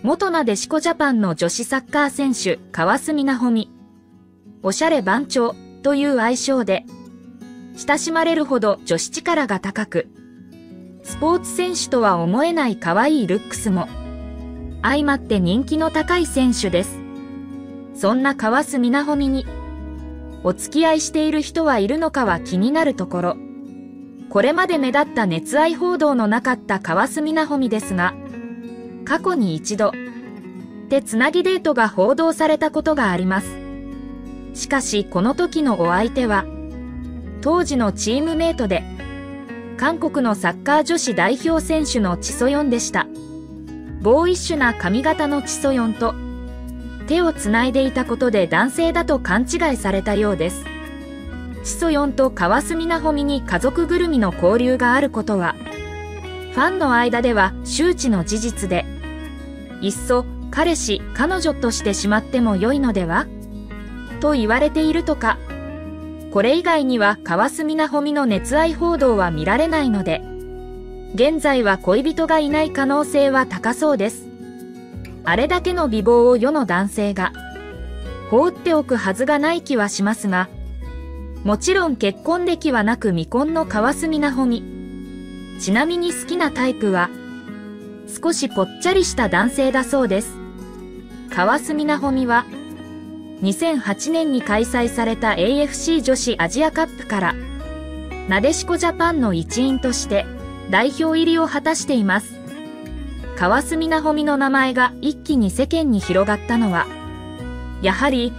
元なでしこジャパンの女子サッカー選手、川澄奈穂美。おしゃれ番長という愛称で、親しまれるほど女子力が高く、スポーツ選手とは思えない可愛いルックスも、相まって人気の高い選手です。そんな川澄奈穂美に、お付き合いしている人はいるのかは気になるところ、これまで目立った熱愛報道のなかった川澄奈穂美ですが、過去に一度、手つなぎデートが報道されたことがあります。しかしこの時のお相手は、当時のチームメイトで、韓国のサッカー女子代表選手のチソヨンでした。ボーイッシュな髪型のチソヨンと、手をつないでいたことで男性だと勘違いされたようです。チソヨンと川澄奈穂美に家族ぐるみの交流があることは、ファンの間では周知の事実で、いっそ彼氏、彼女としてしまっても良いのではと言われているとか。これ以外には川澄奈穂美の熱愛報道は見られないので、現在は恋人がいない可能性は高そうです。あれだけの美貌を世の男性が放っておくはずがない気はしますが、もちろん結婚歴はなく未婚の川澄奈穂美。ちなみに好きなタイプは、少しぽっちゃりした男性だそうです。川澄奈穂美は、2008年に開催された AFC 女子アジアカップから、なでしこジャパンの一員として代表入りを果たしています。川澄奈穂美の名前が一気に世間に広がったのは、やはり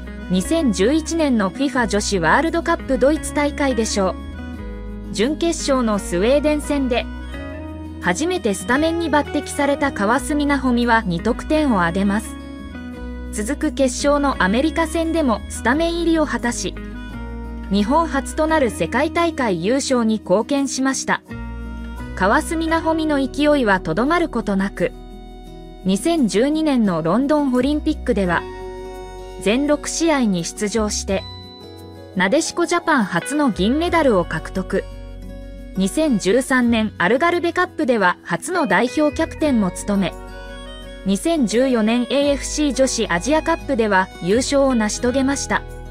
2011年の FIFA 女子ワールドカップドイツ大会でしょう。準決勝のスウェーデン戦で、初めてスタメンに抜擢された川澄奈穂美は2得点を挙げます。続く決勝のアメリカ戦でもスタメン入りを果たし、日本初となる世界大会優勝に貢献しました。川澄奈穂美の勢いはとどまることなく、2012年のロンドンオリンピックでは、全6試合に出場して、なでしこジャパン初の銀メダルを獲得。2013年アルガルベカップでは初の代表キャプテンも務め、2014年 AFC 女子アジアカップでは優勝を成し遂げました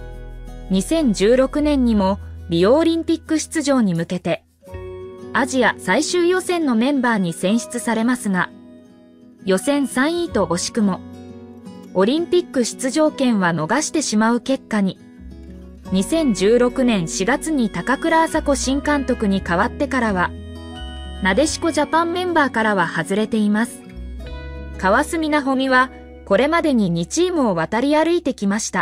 。2016年にもリオオリンピック出場に向けて、アジア最終予選のメンバーに選出されますが、予選3位と惜しくも、オリンピック出場権は逃してしまう結果に。2016年4月に高倉麻子新監督に代わってからは、なでしこジャパンメンバーからは外れています。川澄奈穂美は、これまでに2チームを渡り歩いてきました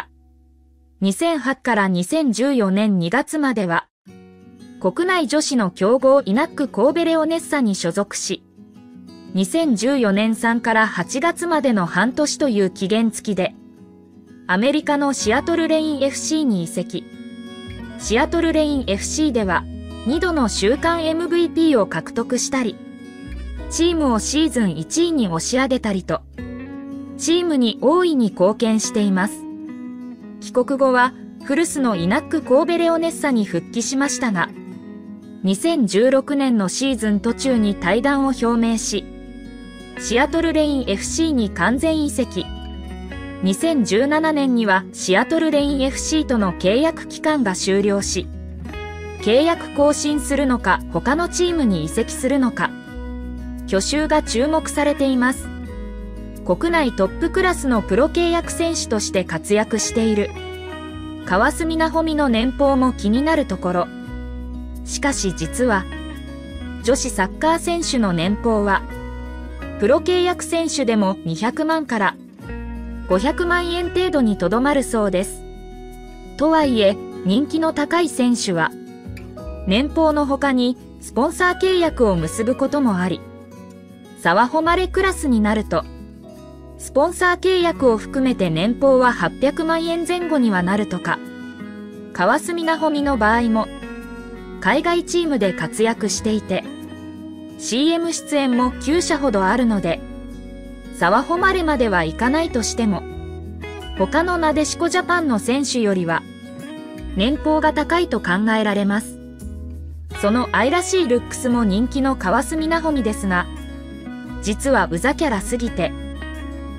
。2008から2014年2月までは、国内女子の強豪イナック神戸レオネッサに所属し、2014年3から8月までの半年という期限付きで、アメリカのシアトルレイン FC に移籍。シアトルレイン FC では、2度の週間 MVP を獲得したり、チームをシーズン1位に押し上げたりと、チームに大いに貢献しています。帰国後は、古巣のイナック神戸レオネッサに復帰しましたが、2016年のシーズン途中に退団を表明し、シアトルレイン FC に完全移籍。2017年にはシアトルレイン FC との契約期間が終了し、契約更新するのか他のチームに移籍するのか、去就が注目されています。国内トップクラスのプロ契約選手として活躍している川澄奈穂美の年俸も気になるところ。しかし実は、女子サッカー選手の年俸は、プロ契約選手でも200万から500万円程度にとどまるそうです。とはいえ、人気の高い選手は、年俸の他にスポンサー契約を結ぶこともあり、沢誉れクラスになると、スポンサー契約を含めて年俸は800万円前後にはなるとか。川澄奈穂美の場合も、海外チームで活躍していて、CM 出演も9社ほどあるので、沢誉れまではいかないとしても、他のなでしこジャパンの選手よりは、年俸が高いと考えられます。その愛らしいルックスも人気の川澄奈穂美ですが、実はうざキャラすぎて、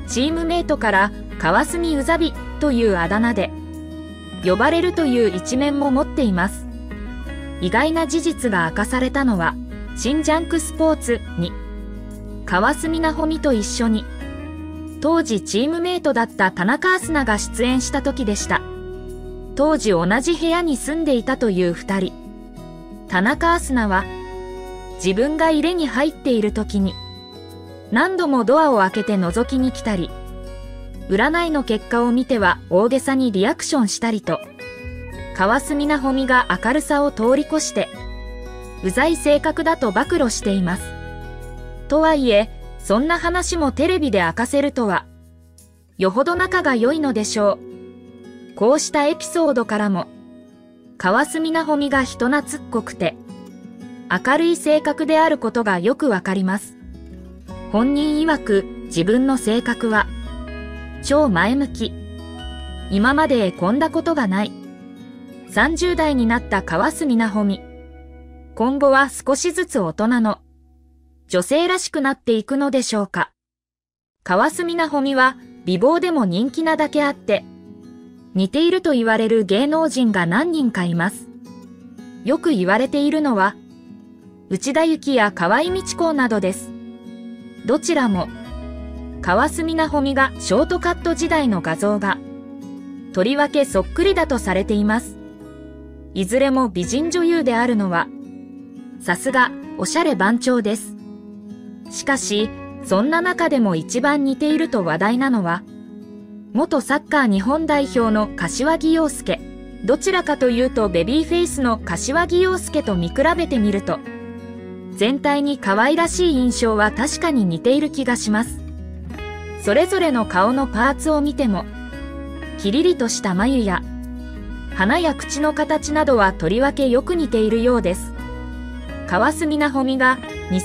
チームメイトから川澄うざびというあだ名で呼ばれるという一面も持っています。意外な事実が明かされたのは、新ジャンクスポーツに川澄奈穂美と一緒に当時チームメイトだった田中明日菜が出演した時でした。当時同じ部屋に住んでいたという2人。田中明日菜は自分が入れに入っている時に何度もドアを開けて覗きに来たり、占いの結果を見ては大げさにリアクションしたりと、川澄奈穂美が明るさを通り越してうざい性格だと暴露しています。とはいえ、そんな話もテレビで明かせるとは、よほど仲が良いのでしょう。こうしたエピソードからも、川澄奈穂美が人懐っこくて、明るい性格であることがよくわかります。本人曰く、自分の性格は、超前向き。今までへこんだことがない。30代になった川澄奈穂美。今後は少しずつ大人の女性らしくなっていくのでしょうか。川澄奈穂美は美貌でも人気なだけあって、似ていると言われる芸能人が何人かいます。よく言われているのは、内田有紀や河合道子などです。どちらも、川澄奈穂美がショートカット時代の画像が、とりわけそっくりだとされています。いずれも美人女優であるのは、さすが、おしゃれ番長です。しかし、そんな中でも一番似ていると話題なのは、元サッカー日本代表の柏木陽介。どちらかというとベビーフェイスの柏木陽介と見比べてみると、全体に可愛らしい印象は確かに似ている気がします。それぞれの顔のパーツを見ても、キリリとした眉や、鼻や口の形などはとりわけよく似ているようです。川澄奈穂美が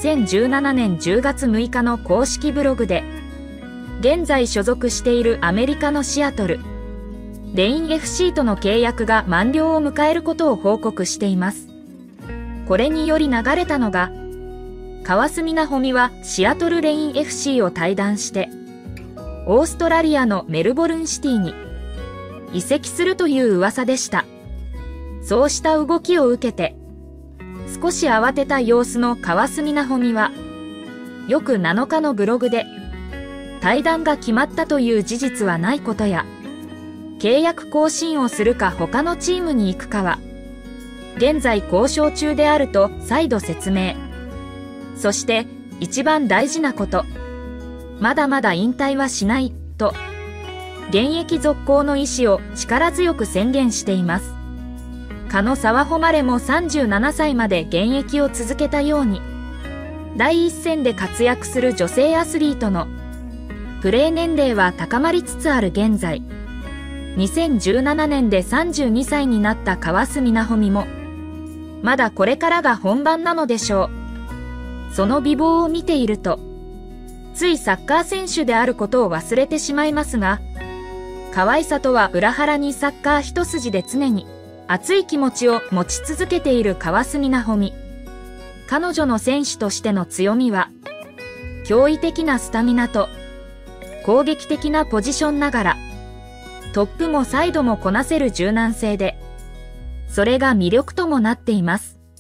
2017年10月6日の公式ブログで、現在所属しているアメリカのシアトル、レイン FC との契約が満了を迎えることを報告しています。これにより流れたのが、川澄奈穂美はシアトルレイン FC を退団して、オーストラリアのメルボルンシティに移籍するという噂でした。そうした動きを受けて、少し慌てた様子の川澄奈穂美は、よく7日のブログで、退団が決まったという事実はないことや、契約更新をするか他のチームに行くかは、現在交渉中であると再度説明。そして一番大事なこと、まだまだ引退はしないと、現役続行の意思を力強く宣言しています。かの沢誉も37歳まで現役を続けたように、第一線で活躍する女性アスリートのプレー年齢は高まりつつある現在、2017年で32歳になった川澄奈穂美も、まだこれからが本番なのでしょう。その美貌を見ていると、ついサッカー選手であることを忘れてしまいますが、可愛さとは裏腹にサッカー一筋で常に熱い気持ちを持ち続けている川澄奈穂美。彼女の選手としての強みは、驚異的なスタミナと攻撃的なポジションながら、トップもサイドもこなせる柔軟性で、それが魅力ともなっています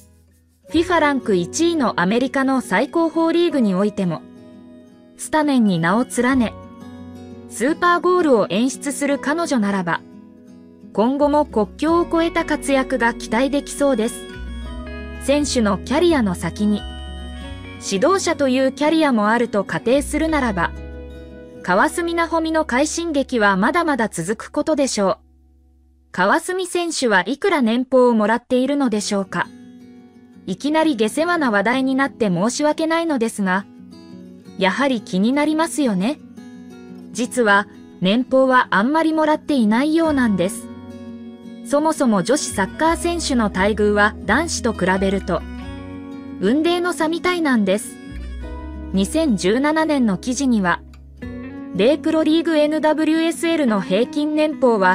。FIFA ランク1位のアメリカの最高峰リーグにおいても、スタメンに名を連ね、スーパーゴールを演出する彼女ならば、今後も国境を越えた活躍が期待できそうです。選手のキャリアの先に、指導者というキャリアもあると仮定するならば、川澄奈穂美の快進撃はまだまだ続くことでしょう。川澄選手はいくら年俸をもらっているのでしょうか。いきなり下世話な話題になって申し訳ないのですが、やはり気になりますよね。実は年俸はあんまりもらっていないようなんです。そもそも女子サッカー選手の待遇は男子と比べると、雲泥の差みたいなんです。2017年の記事には、米プロリーグ NWSL の平均年俸は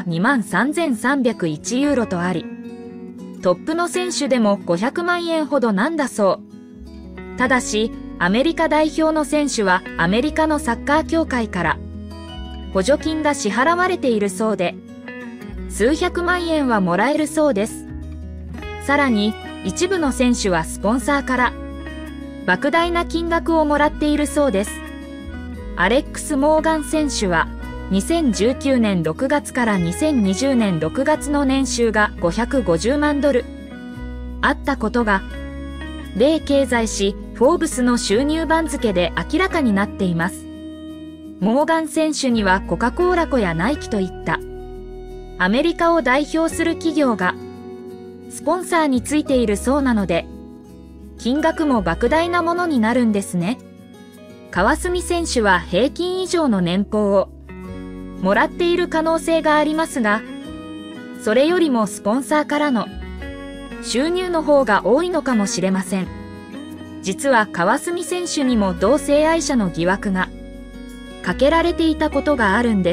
23,301ユーロとあり、トップの選手でも500万円ほどなんだそう。ただし、アメリカ代表の選手はアメリカのサッカー協会から補助金が支払われているそうで、数百万円はもらえるそうです。さらに、一部の選手はスポンサーから莫大な金額をもらっているそうです。アレックス・モーガン選手は、2019年6月から2020年6月の年収が550万ドルあったことが、米経済誌フォーブスの収入番付で明らかになっています。モーガン選手にはコカ・コーラ粉やナイキといったアメリカを代表する企業がスポンサーについているそうなので、金額も莫大なものになるんですね。川澄選手は平均以上の年俸をもらっている可能性がありますが、それよりもスポンサーからの収入の方が多いのかもしれません。実は川澄選手にも同性愛者の疑惑がかけられていたことがあるんです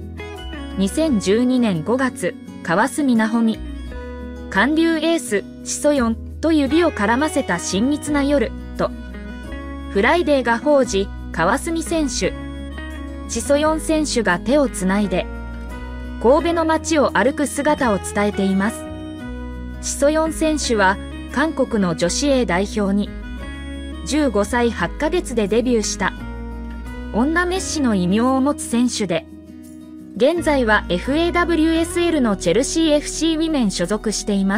。2012年5月、川澄奈穂美、韓流エース、チソヨンと指を絡ませた親密な夜と、フライデーが報じ、川澄選手、チソヨン選手が手をつないで、神戸の街を歩く姿を伝えています。チソヨン選手は、韓国の女子A代表に、15歳8ヶ月でデビューした、女メッシの異名を持つ選手で、現在は FAWSL のチェルシー FC ウィメン所属しています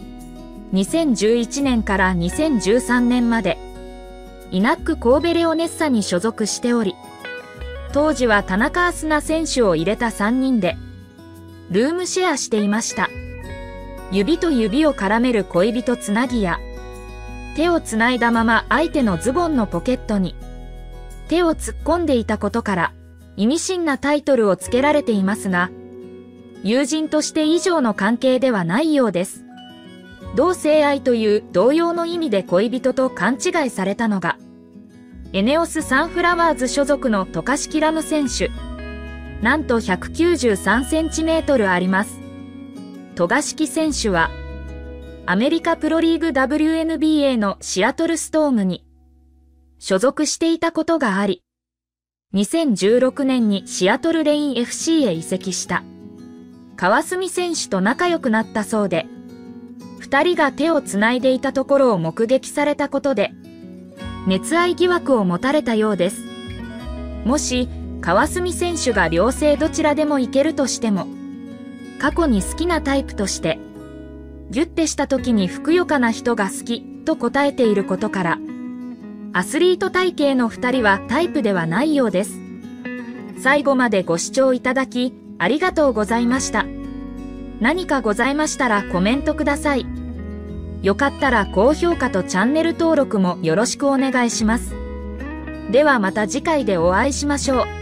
。2011年から2013年まで、イナック神戸レオネッサに所属しており、当時は田中明日菜選手を入れた3人で、ルームシェアしていました。指と指を絡める恋人つなぎや、手をつないだまま相手のズボンのポケットに手を突っ込んでいたことから、意味深なタイトルを付けられていますが、友人として以上の関係ではないようです。同性愛という同様の意味で恋人と勘違いされたのが、エネオスサンフラワーズ所属の渡嘉敷来夢選手。なんと193センチメートルあります。渡嘉敷選手は、アメリカプロリーグ WNBA のシアトルストームに所属していたことがあり、2016年にシアトルレイン FC へ移籍した川澄選手と仲良くなったそうで、二人が手をつないでいたところを目撃されたことで、熱愛疑惑を持たれたようです。もし、川澄選手が両性どちらでもいけるとしても、過去に好きなタイプとして、ギュッてした時にふくよかな人が好きと答えていることから、アスリート体型の二人はタイプではないようです。最後までご視聴いただき、ありがとうございました。何かございましたらコメントください。よかったら高評価とチャンネル登録もよろしくお願いします。ではまた次回でお会いしましょう。